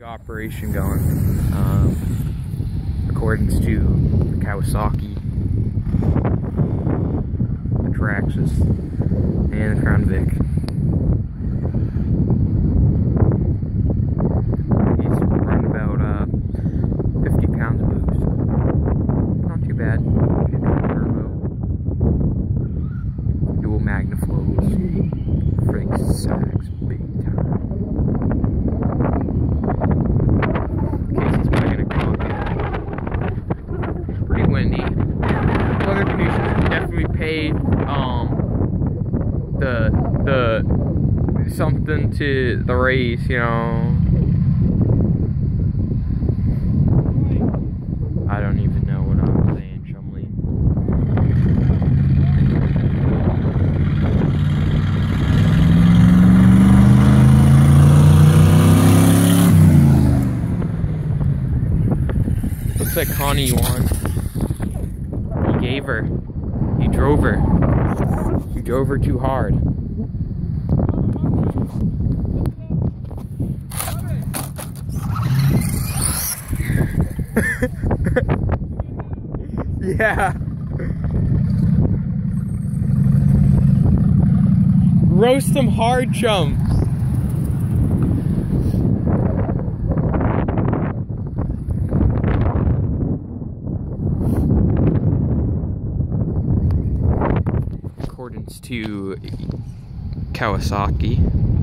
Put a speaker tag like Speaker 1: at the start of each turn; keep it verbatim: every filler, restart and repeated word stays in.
Speaker 1: Operation going, um, accordance to the Kawasaki, the Traxxas, and the Crown Vic. He's running about uh, fifty pounds of boost. Not too bad. She's got turbo, dual magnaflows, frig sacks, big time. Windy. Weather conditions definitely paid um the the something to the race, you know. I don't even know what I'm saying, Chumley. Looks like Connie won. He gave her. He drove her. He drove her too hard. Yeah. Roast them hard, chumps. Accordance to Kawasaki.